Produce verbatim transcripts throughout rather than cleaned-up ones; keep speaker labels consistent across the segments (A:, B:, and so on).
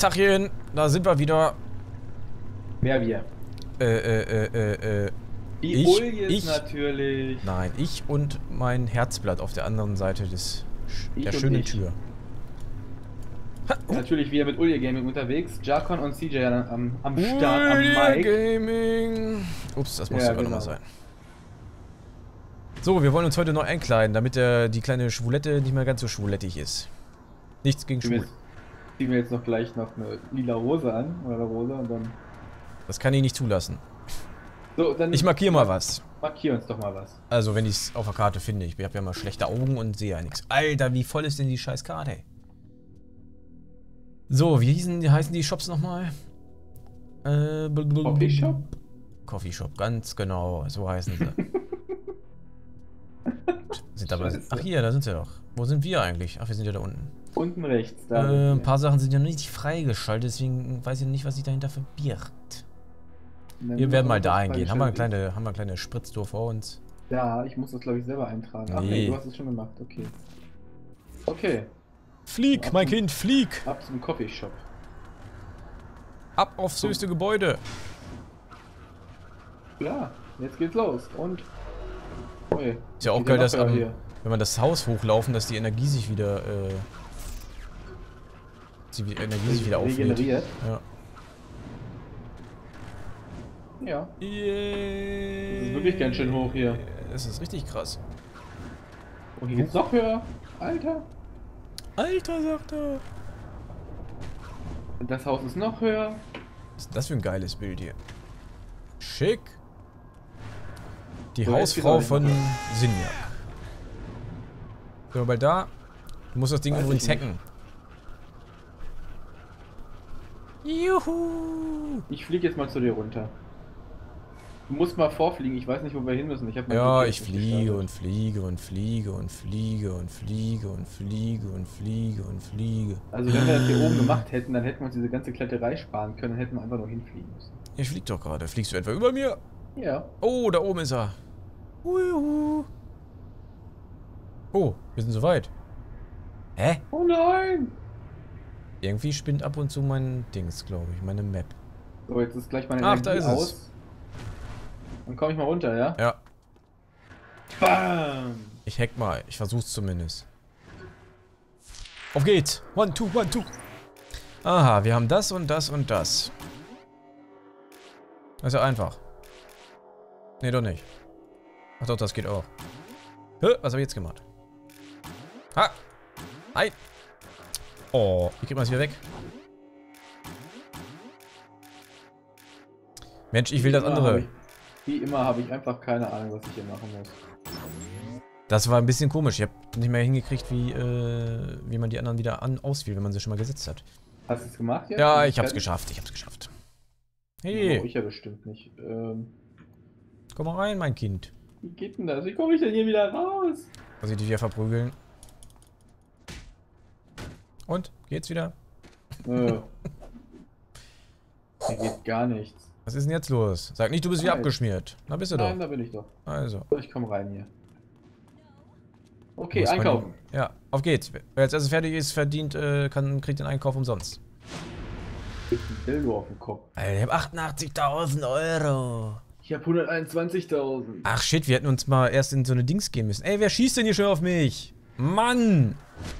A: Tachchen, da sind wir wieder.
B: Wer wir?
A: Äh, äh, äh, äh, äh.
B: Die
A: ich,
B: Uljes
A: ich,
B: natürlich.
A: Nein, ich und mein Herzblatt auf der anderen Seite des,
B: Ich
A: der
B: und
A: schönen
B: ich.
A: Tür. Ha, uh,
B: Natürlich wieder mit Ulje Gaming unterwegs. Jarkon und C J am, am Start, am
A: Ulje
B: Mic.
A: Gaming. Ups, das muss
B: Ja,
A: sogar
B: genau.
A: nochmal sein. So, wir wollen uns heute noch einkleiden, damit der, die kleine Schwulette nicht mehr ganz so schwulettig ist. Nichts gegen
B: Ziehen wir
A: schwul.
B: jetzt- ziehen wir jetzt noch gleich noch eine lila Hose an. Oder eine Rosa und dann...
A: Das kann ich nicht zulassen.
B: So, dann...
A: Ich markiere mal was.
B: Markier uns doch mal was.
A: Also, wenn ich es auf der Karte finde. Ich habe ja mal schlechte Augen und sehe ja nichts. Alter, wie voll ist denn die scheiß Karte, ey? So, wie hießen, wie heißen die Shops nochmal? Äh,
B: Coffee Shop?
A: Coffee Shop, ganz genau, so heißen sie. sind aber,
B: Scheiße.
A: ach hier, da sind sie doch. Wo sind wir eigentlich? Ach, wir sind ja da unten.
B: Unten rechts. Da
A: Äh,
B: sind
A: ein
B: wir.
A: paar Sachen sind ja noch nicht freigeschaltet, deswegen weiß ich nicht, was sich dahinter verbirgt.
B: Dann
A: Wir werden mal
B: das
A: da eingehen. Haben wir eine
B: freigeschaltet.
A: kleine, haben wir eine kleine Spritztour vor uns?
B: Ja, ich muss das glaube ich selber eintragen. Ach
A: Nee.
B: nee, du hast es schon gemacht. Okay. Okay.
A: Flieg, mein Kind, flieg!
B: Ab zum Coffee Shop.
A: Ab aufs höchste Gebäude!
B: Klar, jetzt geht's los. Und... Ui,
A: Ist ja auch
B: geht
A: geil,
B: noch
A: dass
B: höher
A: am,
B: hier.
A: wenn wir das Haus hochlaufen, dass die Energie sich wieder, äh, die Energie sich wieder auflädt.
B: Regeneriert.
A: Ja.
B: Ja.
A: Yeah.
B: Das ist wirklich ganz schön hoch hier.
A: Das ist richtig krass.
B: Und hier geht's noch höher. Alter.
A: Alter, sagt er.
B: Und das Haus ist noch höher.
A: Was ist das für ein geiles Bild hier? Schick. Die
B: So, jetzt
A: Hausfrau
B: geht's auch
A: von
B: nicht
A: Sinjak. So, weil da. Du musst das Ding
B: Weiß
A: übrigens
B: ich nicht.
A: hacken. Juhu!
B: Ich fliege jetzt mal zu dir runter. Du musst mal vorfliegen. Ich weiß nicht, wo wir hin müssen. Ich habe
A: Ja, ich fliege und fliege und fliege und fliege und fliege und fliege und fliege und fliege.
B: Also wenn wir das hier oben gemacht hätten, dann hätten wir uns diese ganze Kletterei sparen können. Dann hätten wir einfach nur hinfliegen müssen.
A: Ich flieg doch gerade. Fliegst du etwa über mir?
B: Ja.
A: Oh, da oben ist er. Huihu. Oh, wir sind soweit. Hä?
B: Oh nein!
A: Irgendwie spinnt ab und zu mein Dings, glaube ich, meine Map.
B: So, jetzt ist gleich meine
A: Ach, da
B: Energie
A: ist es.
B: aus. Dann komme ich mal runter, ja?
A: Ja,
B: Bam!
A: ich hack mal. Ich versuch's zumindest. Auf geht's. One, two, one, two. Aha, wir haben das und das und das. Das ist ja einfach. Nee, doch nicht. Ach doch, das geht auch. Hä? Was habe ich jetzt gemacht? Ha! Nein! Oh, wie kriegt man das wieder weg? Mensch, ich will das
B: Wie immer
A: andere.
B: habe ich- Wie immer habe ich einfach keine Ahnung, was ich hier machen muss.
A: Das war ein bisschen komisch. Ich habe nicht mehr hingekriegt, wie, äh, wie man die anderen wieder an auswählt, wenn man sie schon mal gesetzt hat.
B: Hast du es gemacht jetzt?
A: Ja,
B: Bist du
A: ich hab's
B: fertig?
A: geschafft. Ich hab's geschafft.
B: Oh,
A: Hey,
B: ich ja bestimmt nicht. Ähm,
A: komm mal rein, mein Kind.
B: wie geht denn das? Wie komme ich denn hier wieder raus?
A: Muss ich dich wieder verprügeln? Und? Geht's wieder?
B: Äh. Hier geht gar nichts.
A: Was ist denn jetzt los? Sag nicht, du bist wieder
B: Nein.
A: abgeschmiert. Na bist du
B: Nein,
A: doch.
B: da bin ich doch.
A: Also.
B: So, ich komme rein hier. Okay,
A: Muss man
B: einkaufen.
A: die- Ja, auf geht's. Wer als erstes fertig ist, verdient, äh, kann, kriegt den Einkauf umsonst.
B: Ich hab ein Dildo auf dem Kopf.
A: Alter, ich hab achtundachtzigtausend Euro.
B: Ich hab hunderteinundzwanzigtausend.
A: Ach shit, wir hätten uns mal erst in so eine Dings gehen müssen. Ey, wer schießt denn hier schon auf mich? Mann!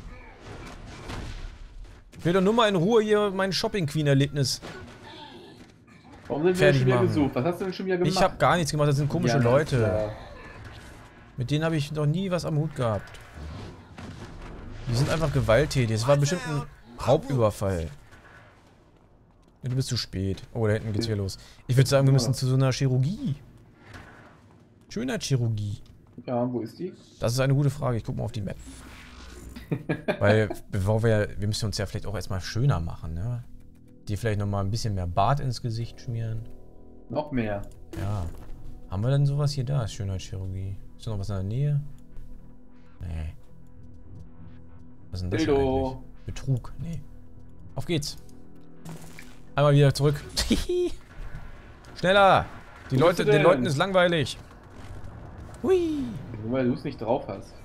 A: Ich will doch nur mal in Ruhe hier mein Shopping-Queen-Erlebnis.
B: Warum sind wir
A: Fertig
B: schon wieder
A: machen.
B: gesucht? Was hast du denn schon wieder gemacht?
A: Ich habe gar nichts gemacht, das sind komische
B: Ja, na
A: Leute.
B: klar.
A: Mit denen habe ich noch nie was am Hut gehabt. Die sind einfach gewalttätig. Es war bestimmt ein Raubüberfall. Ja, du bist zu spät. Oh, da hinten geht's wieder los. Ich würde sagen, wir müssen zu so einer Chirurgie. Schönheitschirurgie.
B: Ja, wo ist die?
A: Das ist eine gute Frage. Ich guck mal auf die Map. Weil, bevor wir, wir müssen uns ja vielleicht auch erstmal schöner machen, ne? Die vielleicht nochmal ein bisschen mehr Bart ins Gesicht schmieren.
B: Noch mehr.
A: Ja. Haben wir denn sowas hier da? Schönheitschirurgie. Ist da noch was in der Nähe? Nee. Was ist denn das hier
B: Dildo.
A: eigentlich? Betrug? Nee. Auf geht's. Einmal wieder zurück. Schneller! Die
B: Wo bist
A: Leute,
B: du
A: den
B: denn?
A: Leuten ist langweilig. Hui!
B: Nur weil du es nicht drauf hast.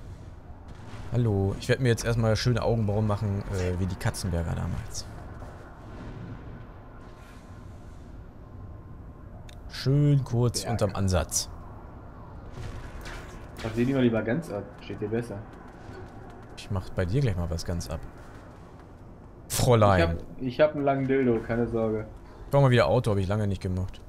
A: Hallo, ich werde mir jetzt erstmal schöne Augenbrauen machen, äh, wie die Katzenberger damals. schön kurz
B: Ja,
A: unterm
B: ja.
A: Ansatz.
B: Das sehen wir lieber ganz ab. Steht dir besser.
A: Ich mach bei dir gleich mal was ganz ab.
B: Ich
A: Fräulein.
B: hab, ich hab einen langen Dildo, keine Sorge.
A: Ich brauch mal wieder Auto, habe ich lange nicht gemacht.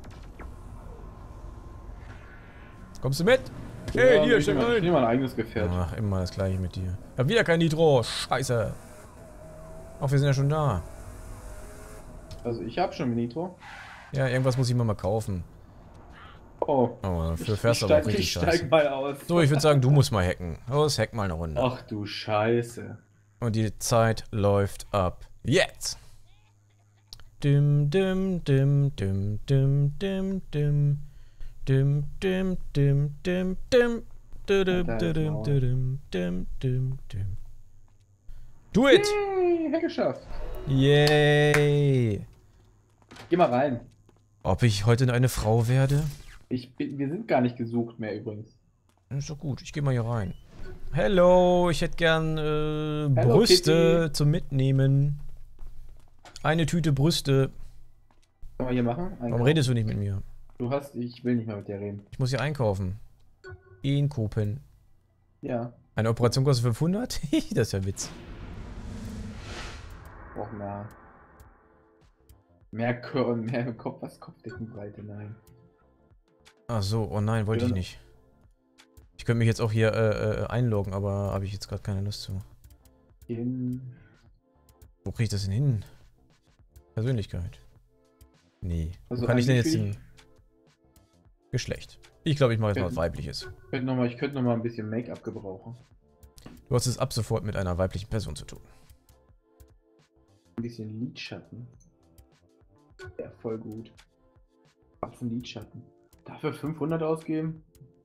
A: Kommst du mit? Hey,
B: Ja,
A: hier,
B: ich
A: steig
B: nehm mal- ich
A: rein.
B: nehme mal ein eigenes Gefährt.
A: Ach, immer das gleiche mit dir. Ich hab wieder kein Nitro. Scheiße. Ach, wir sind ja schon da.
B: Also ich hab schon Nitro.
A: Ja, irgendwas muss ich mir mal kaufen.
B: Oh.
A: Oh, dafür
B: Ich,
A: fährst
B: ich
A: du aber auch
B: steig,
A: richtig
B: ich
A: scheiße.
B: steig mal aus.
A: So, ich würde sagen, du musst mal hacken. Los, hack mal eine Runde.
B: Ach du Scheiße.
A: Und die Zeit läuft ab. Jetzt! Dim, dim, dim, dim, dim, dim, dim. Dim, dim, dim, dim, dim. Didim, didim, didim, dim, dim, dim. Do it!
B: Yay, Hack geschafft.
A: Yay!
B: Geh mal rein.
A: Ob ich heute eine Frau werde?
B: Ich bin, wir sind gar nicht gesucht mehr übrigens.
A: Ist doch gut, ich gehe mal hier rein. Hello, ich hätte gern äh,
B: Hello,
A: Brüste
B: Kitty.
A: zum Mitnehmen. Eine Tüte Brüste.
B: Können wir hier machen?
A: Warum
B: Einkaufen.
A: redest du nicht mit mir?
B: Du hast, ich will nicht mehr mit dir reden.
A: Ich muss hier einkaufen. In Kopen.
B: Ja,
A: Eine Operation kostet fünfhundert? Das ist ja Witz.
B: brauchen mehr. Mehr Kör und mehr Kopf, was Kopfdeckenbreite, nein.
A: Ach so, oh nein, wollte ich
B: Ja.
A: nicht. Ich könnte mich jetzt auch hier äh, äh, einloggen, aber habe ich jetzt gerade keine Lust zu.
B: In.
A: Wo kriege ich das denn hin? Persönlichkeit. Nee.
B: Also
A: Wo kann ich denn jetzt
B: eigentlich
A: den... Geschlecht. Ich glaube, ich mache jetzt mal
B: Ja.
A: was Weibliches.
B: Ich könnte noch mal, ich könnte noch mal ein bisschen Make-up gebrauchen.
A: Du hast es ab sofort mit einer weiblichen Person zu tun.
B: Ein bisschen Lidschatten. Ja, voll gut. Was ein Lidschatten. Dafür fünfhundert ausgeben?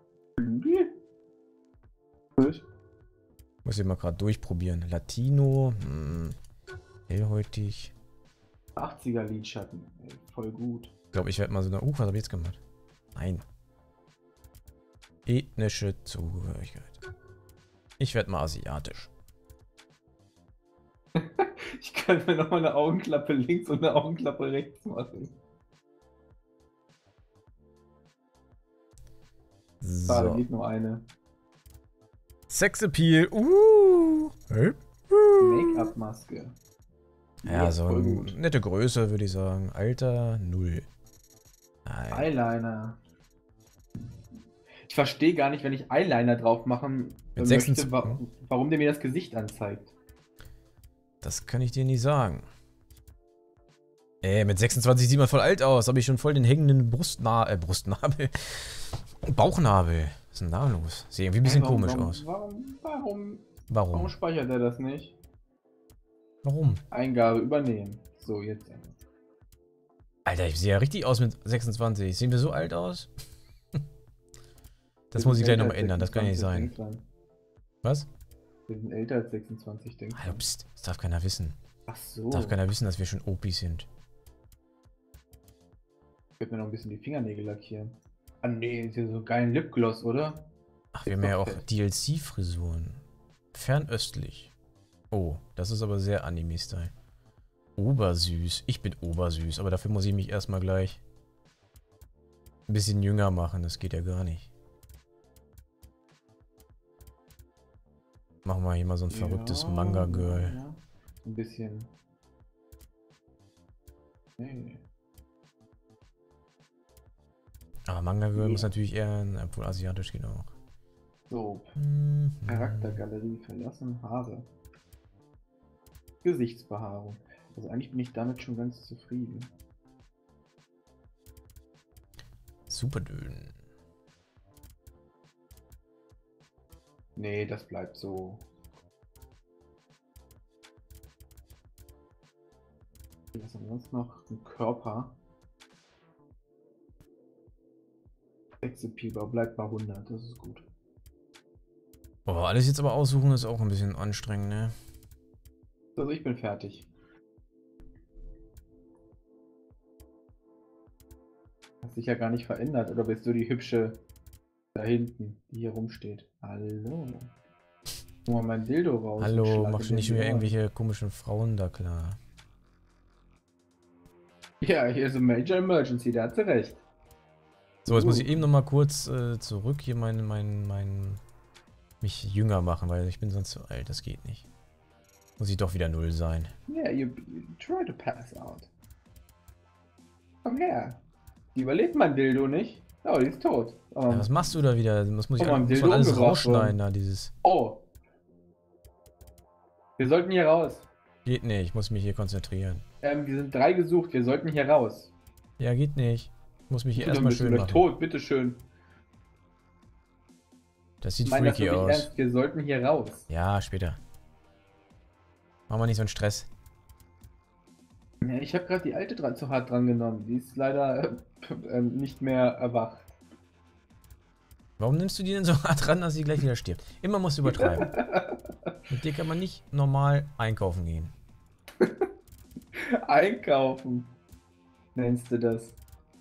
B: Gut.
A: Muss ich mal gerade durchprobieren. Latino, hm, hellhäutig.
B: achtziger Lidschatten. Ey, voll gut.
A: Ich glaube, ich werde mal so eine... Uh, was habe ich jetzt gemacht? Nein. Ethnische Zugehörigkeit. Ich werde mal asiatisch.
B: Ich kann mir noch mal eine Augenklappe links und eine Augenklappe rechts machen. Schade,
A: So.
B: geht nur eine.
A: Sexappeal. Uh. Hey.
B: Make-up-Maske.
A: Ja, so
B: voll
A: eine
B: gut.
A: nette Größe, würde ich sagen. Alter, null. Nein.
B: Eyeliner. Ich verstehe gar nicht, wenn ich Eyeliner drauf machen
A: Mit
B: möchte,
A: sechsundzwanzig
B: wa warum der mir das Gesicht anzeigt.
A: Das kann ich dir nicht sagen. Ey, mit sechsundzwanzig sieht man voll alt aus. Habe ich schon voll den hängenden Brustna äh, Brustnabel. Bauchnabel. Was ist denn da los? Sieht irgendwie ein bisschen
B: Hey, warum,
A: komisch
B: warum,
A: aus.
B: Warum, warum, warum
A: Warum?
B: speichert er das nicht?
A: Warum?
B: Eingabe übernehmen. So, jetzt.
A: Alter, ich sehe ja richtig aus mit sechsundzwanzig. Sehen wir so alt aus? Das
B: Wir
A: muss ich
B: sind
A: gleich nochmal
B: älter als
A: ändern. Das kann nicht sein.
B: sechsundzwanzig, denk
A: Was?
B: dran. Wir sind älter als sechsundzwanzig, denke
A: Alter, pst, das darf keiner wissen.
B: Ach so.
A: Darf keiner wissen, dass wir schon Opis sind.
B: Ich werde mir noch ein bisschen die Fingernägel lackieren. Ah nee, ist ja so geilen Lipgloss, oder?
A: Ach, wir haben ja auch
B: Perfekt.
A: D L C-Frisuren. Fernöstlich. Oh, das ist aber sehr Anime-Style. Obersüß. Ich bin obersüß, aber dafür muss ich mich erstmal gleich ein bisschen jünger machen. Das geht ja gar nicht. Machen wir hier mal so ein verrücktes
B: Ja,
A: Manga-Girl.
B: ja. Ein bisschen. Nee.
A: Aber Manga-Girl
B: Ja.
A: muss natürlich eher, obwohl asiatisch geht auch.
B: So,
A: Mhm.
B: Charaktergalerie verlassen, Haare. Gesichtsbehaarung. Also eigentlich bin ich damit schon ganz zufrieden.
A: Super dünn.
B: Nee, das bleibt so. Was haben wir sonst noch? Ein Körper. Sexappeal bleibt bei hundert, das ist gut.
A: Oh, alles jetzt aber aussuchen ist auch ein bisschen anstrengend, ne?
B: Also ich bin fertig. Hat sich ja gar nicht verändert, oder bist du die hübsche da hinten, die hier rumsteht? Hallo. Guck mal mein Dildo raus. und
A: Hallo,
B: schlage
A: machst du
B: dir
A: nicht
B: die
A: wieder
B: Ohren.
A: irgendwelche komischen Frauen da klar?
B: Ja, hier ist ein Major Emergency, da hat sie recht.
A: So, jetzt muss ich eben noch mal kurz äh, zurück hier mein, mein, mein, mich jünger machen, weil ich bin sonst zu alt, das geht nicht. Muss ich doch wieder null sein.
B: Yeah, you, you try to pass out. Komm her. Die überlebt mein Dildo nicht. Oh, die ist tot. Um,
A: Ja, was machst du da wieder? Das muss ich
B: Oh, mein
A: alles, muss
B: Dildo
A: man alles
B: umgebracht
A: rausschneiden
B: worden.
A: da, dieses.
B: Oh. Wir sollten hier raus.
A: Geht nicht, ich muss mich hier konzentrieren.
B: Ähm, wir sind drei gesucht, wir sollten hier raus.
A: Ja, geht nicht. Ich muss mich hier
B: Dann
A: erstmal
B: bist du
A: schön
B: gleich
A: machen.
B: tot, bitteschön.
A: Das
B: Ich
A: sieht
B: meine das
A: freaky
B: wirklich
A: aus.
B: ernst, wir sollten hier raus.
A: Ja, später. Machen wir nicht so einen Stress.
B: Ja, ich habe gerade die alte dran zu hart dran genommen. Die ist leider äh, äh, nicht mehr erwacht.
A: Warum nimmst du die denn so hart ran, dass sie gleich wieder stirbt? Immer musst du übertreiben. Mit dir kann man nicht normal einkaufen gehen.
B: Einkaufen. Nennst du das?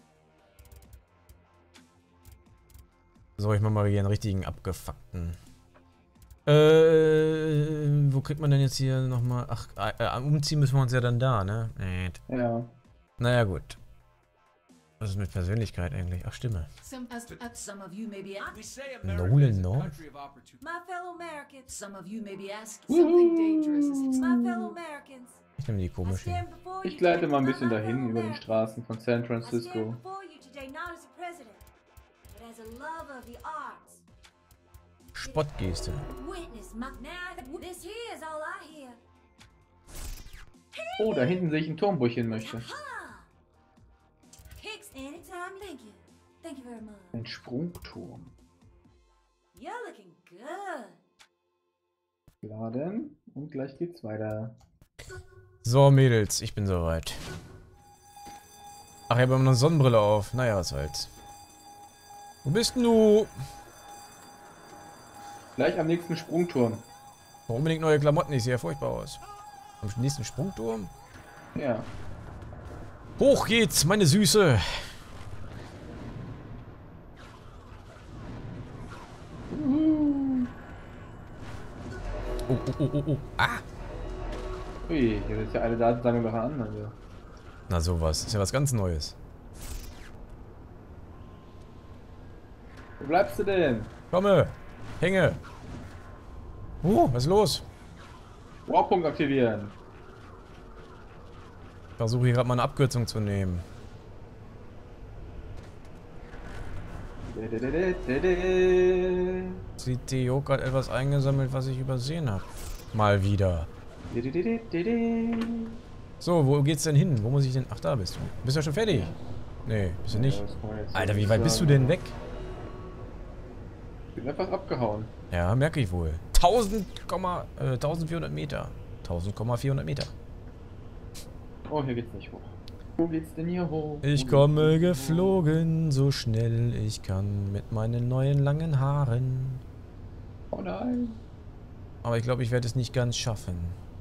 A: So, ich mach mal hier einen richtigen abgefuckten. Äh, wo kriegt man denn jetzt hier nochmal? Ach, äh, umziehen müssen wir uns ja dann da, ne? Äh.
B: Ja.
A: Naja, gut. Was ist mit Persönlichkeit eigentlich? Ach, Stimme.
C: Some, as, uh, some of you may be asked.
A: Nolan North?
C: My fellow Americans. Some of you may be asked. Something dangerous is in
D: My fellow Americans,
A: Ich nehme die
D: I
A: komische.
D: stand before you
B: Ich gleite mal ein
D: today
B: bisschen
D: not my
B: dahin
D: fellow
B: über die
D: Americans.
B: Straßen von San
D: I
B: Francisco.
D: stand before you today not as a president, but as a lover of the arts.
A: Spottgeste.
D: Witness my now. This here is all I hear.
B: Oh, da hinten sehe ich einen Turm, wo ich hin möchte.
D: Ha! Kicks anytime. Thank you. Thank you very much.
B: Ein Sprungturm.
D: You're looking good.
B: Laden und gleich geht's weiter.
A: So, Mädels, ich bin soweit. Ach, ich habe immer noch eine Sonnenbrille auf. Naja, was soll's. Wo bist denn du?
B: Gleich am nächsten Sprungturm.
A: Brauche unbedingt neue Klamotten, ich sehe ja furchtbar aus. Am nächsten Sprungturm?
B: Ja.
A: Hoch geht's, meine Süße. Oh, oh, oh, oh, oh. Ah!
B: Ui, hier ist ja eine Datensammlung nach der anderen. Ja.
A: Na sowas, ist ja was ganz Neues.
B: Wo bleibst du denn?
A: Komme, hänge. Uh, was ist los?
B: Warpunkt aktivieren.
A: Ich versuche hier gerade mal eine Abkürzung zu nehmen. C T O hat etwas eingesammelt, was ich übersehen habe. Mal wieder. So, wo geht's denn hin? Wo muss ich denn? Ach, da bist du. Bist du ja schon fertig? Nee, bist du nicht.
B: Ja, das kann man jetzt so
A: Alter, wie
B: nicht
A: weit bist du
B: sagen.
A: denn weg?
B: Bin einfach abgehauen.
A: Ja, merke ich wohl. tausend, äh, eintausendvierhundert Meter. eintausendvierhundert Meter.
B: Oh, hier geht's nicht hoch. Wo geht's denn hier hoch?
A: Ich
B: Wo
A: komme
B: geht's denn hier hoch?
A: geflogen, so schnell ich kann, mit meinen neuen langen Haaren.
B: Oh nein.
A: Aber ich glaube, ich werde es nicht ganz schaffen.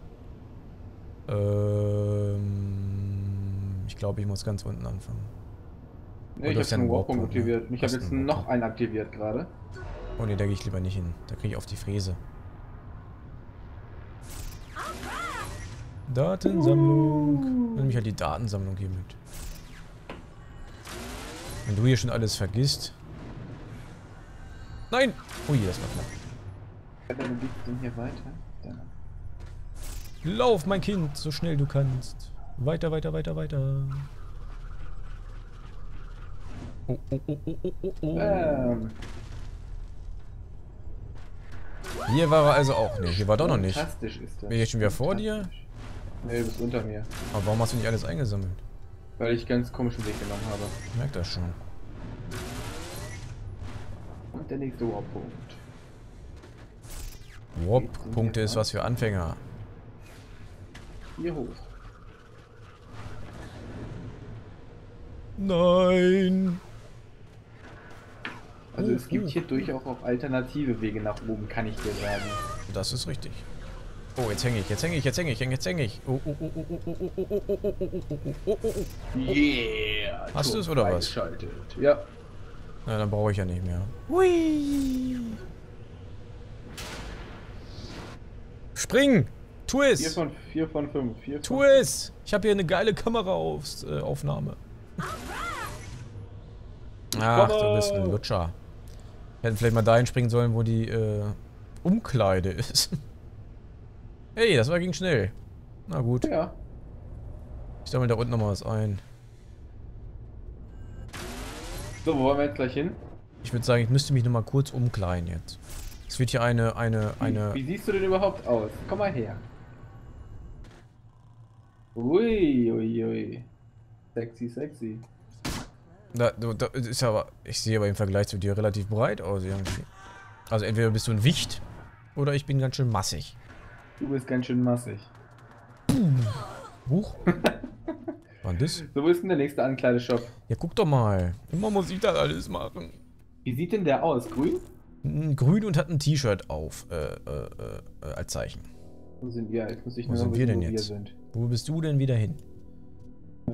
A: Ähm, ich glaube, ich muss ganz unten anfangen.
B: Nee,
A: Oh,
B: ich
A: du
B: habe
A: hast ja
B: einen
A: einen
B: Warpunkt
A: Warpunkt, ne?
B: aktiviert. Und ich
A: Hast
B: habe jetzt
A: einen
B: noch
A: Warpunkt.
B: einen aktiviert gerade.
A: Oh ne, da gehe ich lieber nicht hin. Da kriege ich auf die Fräse. Datensammlung. Nimm mich halt die Datensammlung hier mit. Wenn du hier schon alles vergisst. Nein! Ui, das war knapp.
B: Ja, dann geht's denn hier weiter? Da.
A: Lauf, mein Kind, so schnell du kannst. Weiter, weiter, weiter, weiter. Oh, oh, oh, oh, oh, oh, oh.
B: Ähm,
A: Hier war er also auch. Ne, hier war doch noch nicht.
B: Fantastisch ist das.
A: Bin ich jetzt schon wieder vor dir?
B: Fantastisch. Nee, du bist unter mir.
A: Aber warum hast du nicht alles eingesammelt?
B: Weil ich ganz komischen Weg genommen habe.
A: Ich merke das schon.
B: Und der nächste Warpunkt.
A: Warp-Punkte ist was für Anfänger.
B: Hier hoch.
A: Nein!
B: Also
A: Oh,
B: es gibt
A: oh.
B: hier durchaus auch alternative Wege nach oben, kann ich dir sagen.
A: Das ist richtig. Oh, jetzt hänge ich, jetzt hänge ich, jetzt hänge ich, jetzt hänge ich. Oh, oh, oh, oh, oh, oh, oh, oh, oh, oh, oh, oh, oh, oh, oh.
B: Yeah!
A: Hast
B: Turm
A: du's oder was?
B: freigeschaltet. Ja.
A: Na, dann brauche ich ja nicht mehr. Hui! Spring! Tu
B: vier
A: es!
B: von vier von fünf. vier
A: Tu
B: von
A: es! Ich habe hier eine geile Kameraaufnahme. Ach, du bist ein Lutscher. Hätten vielleicht mal dahin springen sollen, wo die äh, Umkleide ist. Hey, das war ging schnell. Na gut.
B: Ja.
A: Ich sammle da unten nochmal was ein.
B: So, wo wollen wir jetzt gleich hin?
A: Ich würde sagen, ich müsste mich nochmal kurz umkleiden jetzt. Es wird hier eine, eine, eine...
B: Wie, wie siehst du denn überhaupt aus? Komm mal her. Ui, ui, ui. Sexy, sexy.
A: Da, da, da ist aber... Ich sehe aber im Vergleich zu dir relativ breit aus irgendwie. Also entweder bist du ein Wicht, oder ich bin ganz schön massig.
B: Du bist ganz schön massig.
A: Huch. Wann das?
B: So, wo ist denn der nächste Ankleideshop?
A: Ja, guck doch mal. Immer muss ich das alles machen.
B: Wie sieht denn der aus? Grün?
A: Hm, grün und hat ein T-Shirt auf, äh, äh, äh, als Zeichen.
B: Wo sind wir? Jetzt muss ich
A: Wo
B: nur
A: sind wir
B: wissen,
A: denn
B: wo
A: jetzt?
B: Wir sind.
A: Wo bist du denn wieder hin?
B: Äh,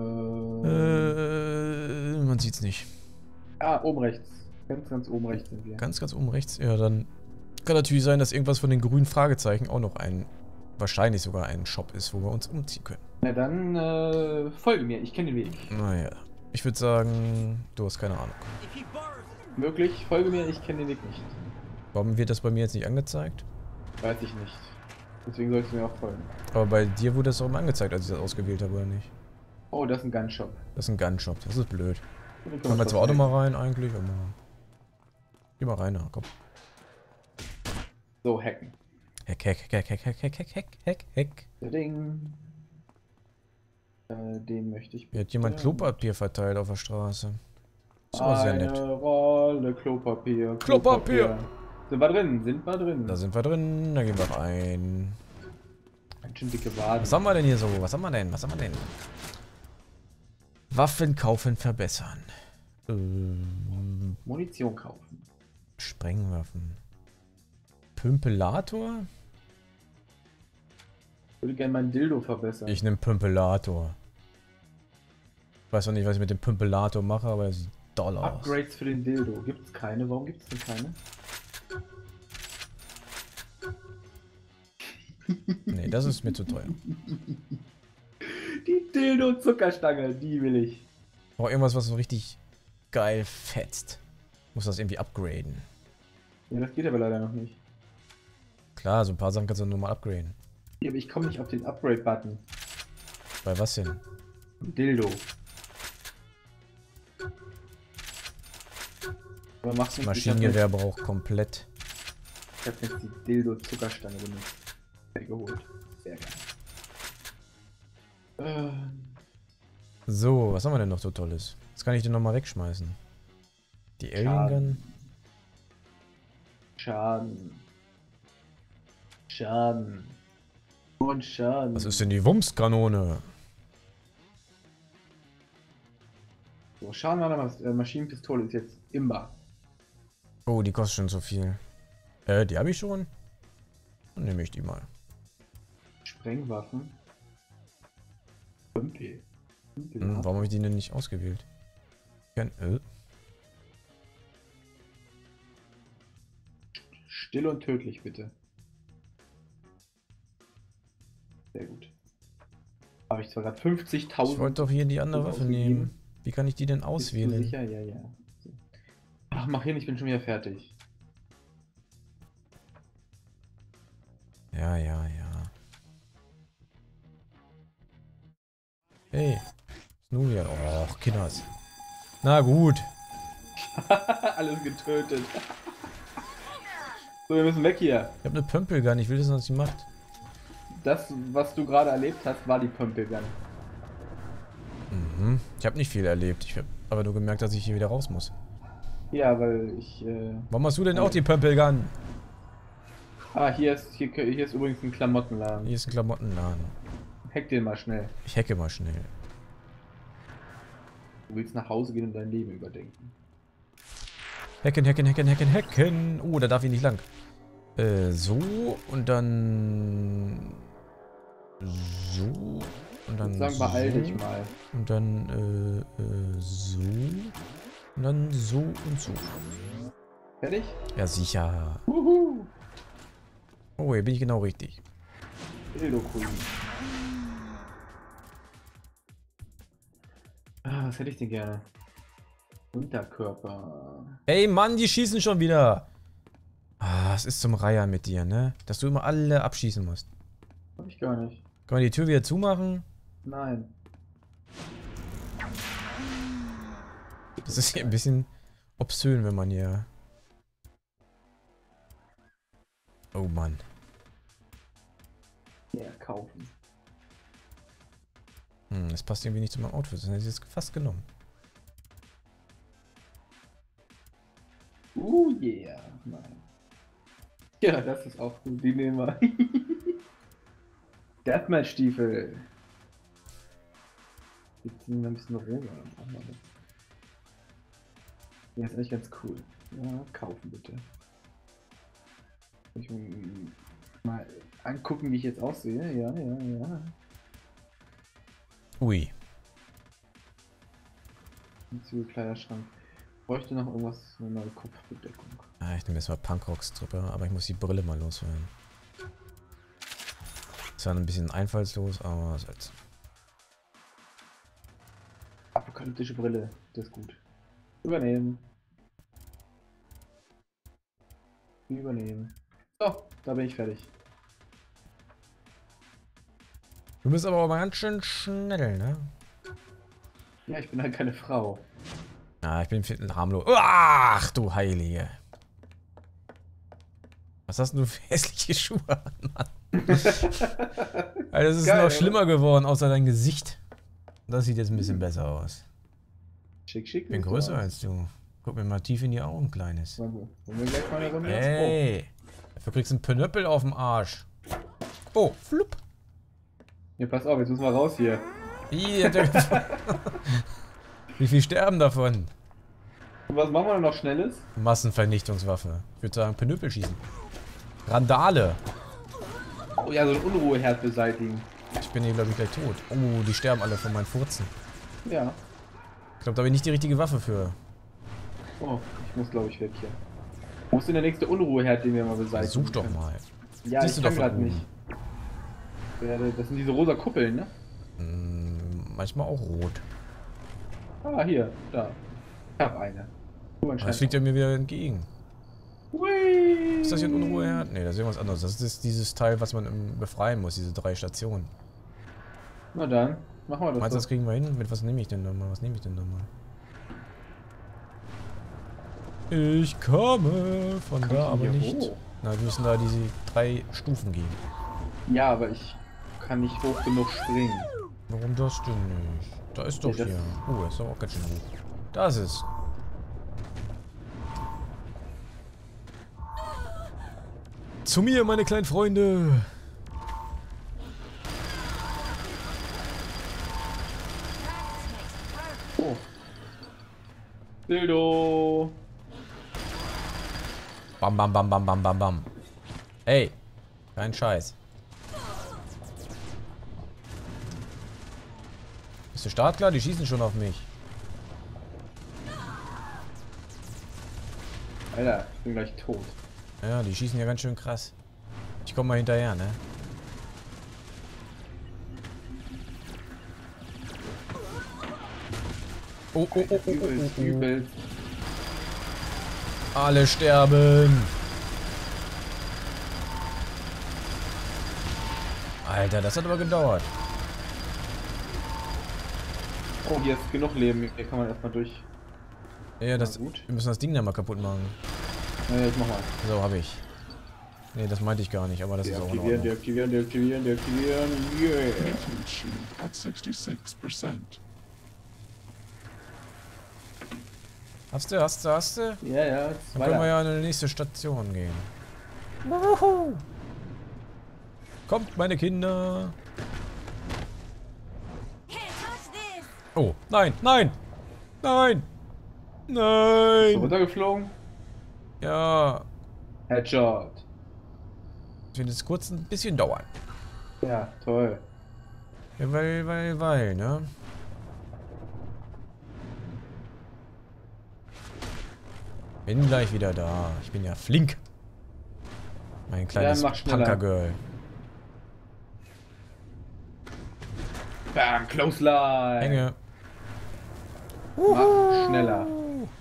A: Äh, man sieht's nicht.
B: ah, oben rechts. Ganz, ganz oben rechts sind wir.
A: Ganz, ganz oben rechts. Ja, dann kann natürlich sein, dass irgendwas von den grünen Fragezeichen auch noch ein, wahrscheinlich sogar ein Shop ist, wo wir uns umziehen können.
B: Na dann, äh, folge mir. Ich kenne den Weg.
A: Naja, ich würde sagen, du hast keine Ahnung.
B: Wirklich, folge mir. Ich kenne den Weg nicht.
A: Warum wird das bei mir jetzt nicht angezeigt?
B: Weiß ich nicht. Deswegen sollst du mir auch folgen.
A: Aber bei dir wurde das auch mal angezeigt, als ich das ausgewählt habe, oder nicht?
B: Oh, das ist ein Gunshop.
A: Das ist ein Gun-Shop, das ist blöd.
B: Den können
A: Können wir zwar auch noch mal rein eigentlich, aber... Geh mal rein, na, komm.
B: So, hacken.
A: Heck, heck, heck, heck, heck, heck, heck, heck, heck, heck.
B: Ding. Äh, den möchte ich.
A: Hier hat jemand
B: bitte.
A: Klopapier verteilt auf der Straße. Das war sehr
B: Eine
A: nett.
B: Rolle Klopapier.
A: Klopapier.
B: Sind wir drin? Sind wir drin?
A: Da sind wir drin, da gehen wir rein.
B: Ganz schön dicke Waden.
A: Was haben wir denn hier so? Was haben wir denn? Was haben wir denn? Waffen kaufen, verbessern. Ähm,
B: Munition kaufen.
A: Sprengwaffen. Pümpelator?
B: Ich würde gerne meinen Dildo verbessern.
A: Ich nehme Pümpelator. Ich weiß noch nicht, was ich mit dem Pümpelator mache, aber er sieht doll aus.
B: Upgrades für den Dildo. Gibt es keine? Warum gibt es denn keine?
A: Nee, das ist mir zu teuer.
B: Die Dildo-Zuckerstange, die will ich.
A: Ich brauche irgendwas, was so richtig geil fetzt. Muss das irgendwie upgraden.
B: Ja, das geht aber leider noch nicht.
A: Klar, so ein paar Sachen kannst du nur mal upgraden.
B: Ja, aber ich komme nicht auf den Upgrade-Button.
A: Bei was denn?
B: Dildo. Aber mach's nicht.
A: Maschinengewehr braucht komplett.
B: Ich habe jetzt die Dildo-Zuckerstange benutzt. Sehr geholt. Sehr geil. Ähm,
A: So, was haben wir denn noch so Tolles? Das kann ich dir nochmal wegschmeißen. Die Alien Gun.
B: Schaden. Schaden. Und Schaden.
A: Was ist denn die Wumskanone?
B: So, Schaden an der Mas- Maschinenpistole ist jetzt imbar.
A: Oh, die kostet schon so viel. Äh, die habe ich schon. Dann nehme ich die mal.
B: Sprengwaffen. Pümpel. Pümpel.
A: Hm, warum habe ich die denn nicht ausgewählt? Kein, äh.
B: Still und tödlich, bitte. Sehr gut. Habe ich zwar gerade fünfzigtausend.
A: Ich wollte doch hier die andere Waffe
B: ausgegeben.
A: nehmen. Wie kann ich die denn
B: Bist du
A: auswählen?
B: sicher? Ja, ja. So. Ach, mach hin, ich bin schon wieder fertig.
A: Ja, ja, ja. Hey. Snulia. Och, Kinders. Na gut.
B: Alles getötet. So, wir müssen weg hier.
A: Ich habe eine Pömpelgun. Ich will wissen, was sie macht.
B: Das, was du gerade erlebt hast, war die Pömpelgun.
A: Mhm. Ich habe nicht viel erlebt. Ich habe aber nur gemerkt, dass ich hier wieder raus muss.
B: Ja, weil ich. Äh...
A: Warum hast du denn auch die Pömpelgun?
B: Ah, hier ist, hier, hier ist übrigens ein Klamottenladen.
A: Hier ist ein Klamottenladen.
B: Hack den mal schnell.
A: Ich hacke mal schnell.
B: Du willst nach Hause gehen und dein Leben überdenken.
A: Hacken, hacken, hacken, hacken, hacken. Oh, da darf ich nicht lang. Äh, so und dann... So und dann
B: Ich würde sagen, beeil
A: so,
B: dich mal.
A: und dann äh, äh, so und dann so und so.
B: Fertig?
A: Ja, sicher.
B: Wuhu!
A: Oh, hier bin ich genau richtig.
B: Dildo Queen. Ah, was hätte ich denn gerne? Unterkörper.
A: Ey, Mann, die schießen schon wieder. Ah, es ist zum Reiern mit dir, ne? Dass du immer alle abschießen musst.
B: Hab ich gar nicht.
A: Kann man die Tür wieder zumachen?
B: Nein.
A: Das ist hier ein bisschen obszön, wenn man hier... Oh Mann.
B: Ja, kaufen.
A: Hm, das passt irgendwie nicht zu meinem Outfit. Das hätte ich jetzt fast genommen.
B: Uh, yeah. Nein. Ja, das ist auch gut. Die nehmen wir. Deathmatch-Stiefel. Die sind ein bisschen rosa. Dann brauchen wir das. Ja, ist eigentlich ganz cool. Ja, kaufen bitte. Ich will mal angucken, wie ich jetzt aussehe. Ja, ja, ja.
A: Ui.
B: Kleiderschrank. Ich bräuchte noch irgendwas für eine neue Kopfbedeckung.
A: Ah, ich nehme jetzt mal Punkrocks-Truppe, aber ich muss die Brille mal loswerden. Ist zwar ein bisschen einfallslos, aber was soll's.
B: Apokalyptische Brille, das ist gut. Übernehmen. Übernehmen. So, da bin ich fertig.
A: Du bist aber auch mal ganz schön schnell, ne?
B: Ja, ich bin halt keine Frau.
A: Ah, ich bin harmlos. Ach, du Heilige. Was hast denn du für hässliche Schuhe an, Mann? Alter, das ist
B: Geil,
A: noch
B: oder?
A: schlimmer geworden, außer dein Gesicht. Das sieht jetzt ein bisschen besser aus.
B: Schick, schick.
A: Ich bin größer als du. Guck mir mal tief in die Augen, Kleines.
B: Wollen wir gleich mal eine Runde ins
A: Ey, dafür kriegst du einen Pönöppel auf dem Arsch. Oh, flupp.
B: Pro. Ja, pass auf, jetzt müssen wir raus hier.
A: Ih, hat der Wie viel sterben davon?
B: Und was machen wir denn noch Schnelles?
A: Massenvernichtungswaffe. Ich würde sagen, Pönöppel schießen. Randale.
B: Oh ja, so ein Unruheherd beseitigen.
A: Ich bin hier, glaube ich, gleich tot. Oh, die sterben alle von meinen Furzen.
B: Ja.
A: Ich glaube, da bin ich nicht die richtige Waffe für.
B: Oh, ich muss glaube ich weg hier. Wo ist denn der nächste Unruheherd, den wir mal beseitigen
A: Such doch
B: können?
A: mal.
B: Ja,
A: Siehst
B: ich
A: du
B: kann
A: doch von
B: gerade
A: oben.
B: nicht. Ja, das sind diese rosa Kuppeln, ne?
A: Hm, manchmal auch rot.
B: Ah, hier, da. Ich hab eine. Oh, ein
A: Aber das fliegt ja mir wieder entgegen.
B: Hui.
A: Ist das hier ein Unruheherd? Ne, das ist irgendwas anderes. Das ist dieses Teil, was man ähm, befreien muss, diese drei Stationen.
B: Na dann, machen wir das.
A: Meinst du, das
B: doch.
A: kriegen wir hin? Mit was nehme ich denn nochmal? Was nehme ich denn nochmal? Ich komme von
B: Kommst
A: da,
B: du
A: aber
B: hier
A: nicht.
B: hoch?
A: Na, wir müssen da diese drei Stufen gehen.
B: Ja, aber ich kann nicht hoch genug springen.
A: Warum das denn nicht? Da ist doch
B: Ja, das-
A: hier. Oh, das ist doch auch ganz schön hoch. Da ist es. Zu mir, meine kleinen Freunde.
B: Oh. Dildo.
A: Bam, bam, bam, bam, bam, bam, bam. Ey, kein Scheiß. Bist du startklar? Die schießen schon auf mich.
B: Alter, ich bin gleich tot.
A: Ja, die schießen ja ganz schön krass. Ich komme mal hinterher, ne? Oh, oh, oh, oh, oh,
B: Übelst,
A: oh, oh.
B: übelst.
A: Alle sterben. Alter, das hat aber gedauert.
B: Oh, hier ist genug Leben. Hier kann man erstmal durch.
A: Ja, das,
B: Na gut.
A: wir müssen das Ding da mal kaputt machen.
B: Ja, ich mach mal.
A: So, habe ich. Nee, das meinte ich gar nicht, aber das ist auch in
B: Deaktivieren,
A: Ordnung.
B: deaktivieren, deaktivieren, deaktivieren. Yeah.
E: Attention at sixty-six percent.
A: Hast du, hast du, hast du?
B: Ja, ja, jetzt
A: Dann können wir
B: weiter.
A: ja in die nächste Station gehen. Wuhu. Kommt, meine Kinder.
D: Can't touch this.
A: Oh, nein, nein, nein,
B: Ist
A: nein.
B: runtergeflogen?
A: Ja,
B: Headshot.
A: das wird jetzt kurz ein bisschen dauern.
B: Ja, toll.
A: Ja, weil, weil, weil, ne? Bin gleich wieder da. Ich bin ja flink. Mein kleines
B: mach schneller.
A: Punker-Girl.
B: Bam, Close Line.
A: Enge.
B: Mach schneller.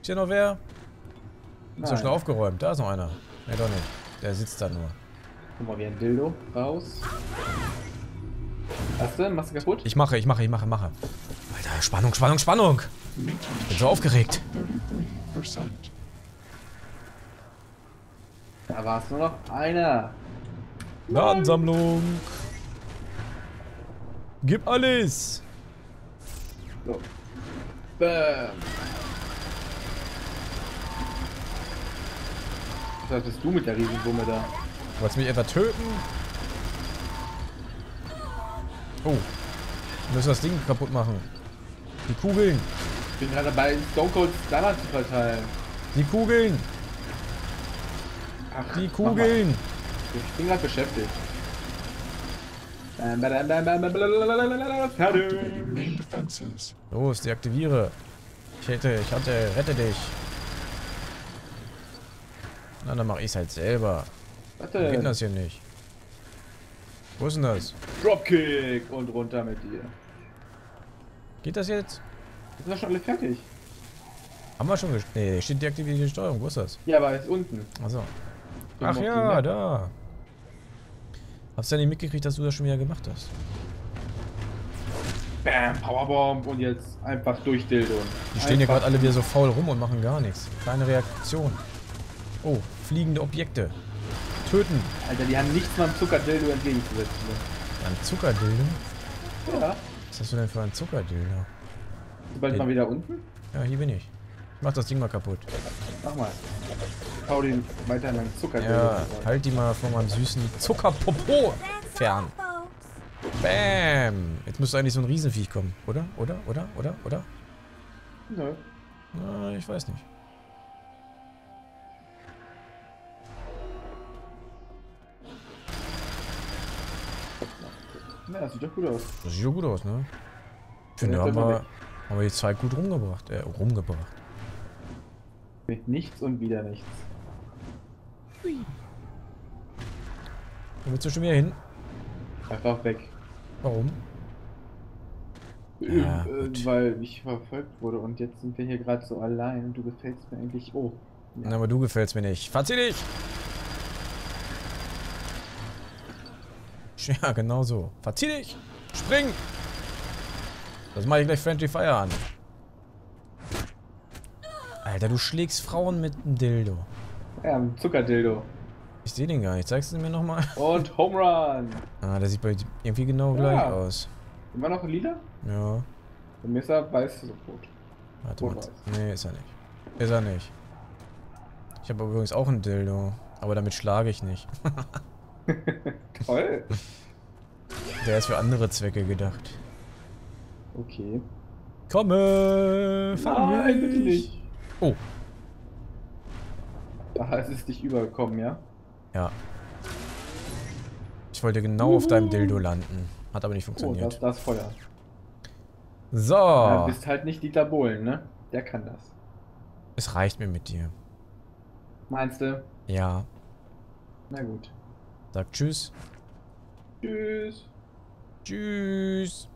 A: Ist hier noch wer? Ist doch
B: Nein.
A: schon aufgeräumt. Da ist noch einer. Ne, doch nicht. Der sitzt da nur.
B: Guck mal, wie ein Dildo raus. Hast du? Machst du kaputt?
A: Ich mache, ich mache, ich mache, mache. Alter, Spannung, Spannung, Spannung. Ich bin so aufgeregt.
E: thirty-three percent.
B: Da war es nur noch einer.
A: Datensammlung. Gib alles.
B: So. Bam. Was bist du mit der Riesenwumme da?
A: Wolltest du mich etwa töten? Oh. Wir müssen das Ding kaputt machen. Die Kugeln.
B: Ich bin gerade dabei, Stone Cold Stunner zu verteilen.
A: Die Kugeln.
B: Ach,
A: Die
B: mach mal.
A: Kugeln.
B: Ich bin gerade beschäftigt. Bam, bam, bam, bam, bam, blablabla. Fertig.
E: Activating main defenses.
A: Los, deaktiviere. Ich hätte, ich hatte, rette dich. Na, dann mach ich's halt selber. Warum geht denn
B: Warte.
A: das hier nicht? Wo ist denn das?
B: Dropkick und runter mit dir.
A: Geht das jetzt?
B: Sind wir schon alle fertig?
A: Haben wir schon gesch... Nee, steht deaktivierte Steuerung. Wo ist das?
B: Ja, aber ist unten.
A: Achso.
B: Guck
A: Ach
B: mal auf die
A: ja,
B: Map.
A: da. Hab's ja nicht mitgekriegt, dass du das schon wieder gemacht hast.
B: Bam, Powerbomb und jetzt einfach durch Dildo.
A: Die stehen hier
B: Einfach-
A: gerade alle wieder so faul rum und machen gar nichts. Keine Reaktion. Oh, fliegende Objekte. Töten.
B: Alter, die haben nichts mal am Zuckerdildo entgegenzusetzen.
A: Ein Zuckerdildo?
B: Ja.
A: Was hast du denn für ein Zuckerdildo?
B: Sobald
A: Den-
B: mal wieder unten.
A: Ja, hier bin ich. Ich mach das Ding mal kaputt.
B: Mach mal. Hau den weiter in meinen Zuckerdildo.
A: Ja,
B: rein.
A: halt die mal von meinem süßen Zuckerpopo
D: That's
A: fern.
D: all, folks.
A: Bam. Jetzt müsste eigentlich so ein Riesenviech kommen. Oder? Oder? Oder? Oder? Oder?
B: Nö.
A: Na, ich weiß nicht.
B: Na, das sieht doch gut aus.
A: Das sieht doch gut aus, ne? Ich finde,
B: Ja,
A: haben
B: können wir
A: wir, haben wir die Zeit gut rumgebracht. Äh, rumgebracht.
B: Mit nichts und wieder nichts.
A: Wo willst du schon wieder hin?
B: Einfach weg.
A: Warum? Ja,
B: äh,
A: gut.
B: weil ich verfolgt wurde und jetzt sind wir hier gerade so allein und du gefällst mir eigentlich. Oh. Ja.
A: Na, aber du gefällst mir nicht. Verzieh dich! Ja, genau so. Verzieh dich! Spring! Das mache ich gleich Friendly Fire an. Alter, du schlägst Frauen mit einem Dildo.
B: Ja, ein Zuckerdildo.
A: Ich sehe den gar nicht. Zeigst du ihn mir nochmal?
B: Und Home Run.
A: Ah, der sieht bei dir irgendwie genau gleich
B: Ja.
A: aus.
B: Immer noch ein Lila?
A: Ja.
B: Bei mir ist er weiß so rot.
A: Warte mal.
B: Rot-weiß.
A: Nee, ist er nicht. Ist er nicht. Ich habe übrigens auch ein Dildo. Aber damit schlage ich nicht.
B: Toll.
A: Der ist für andere Zwecke gedacht.
B: Okay.
A: Komme! Fang
B: Nein,
A: mich.
B: bitte nicht.
A: Oh,
B: Da ist es dich übergekommen, ja?
A: ja. Ich wollte genau auf deinem Dildo landen. Hat aber nicht
B: Oh,
A: funktioniert.
B: das, das Feuer.
A: So.
B: Ja, du bist halt nicht Dieter Bohlen, ne? Der kann das.
A: Es reicht mir mit dir.
B: Meinst du?
A: Ja.
B: Na gut.
A: Sag tschüss.
B: Tschüss.
A: Tschüss.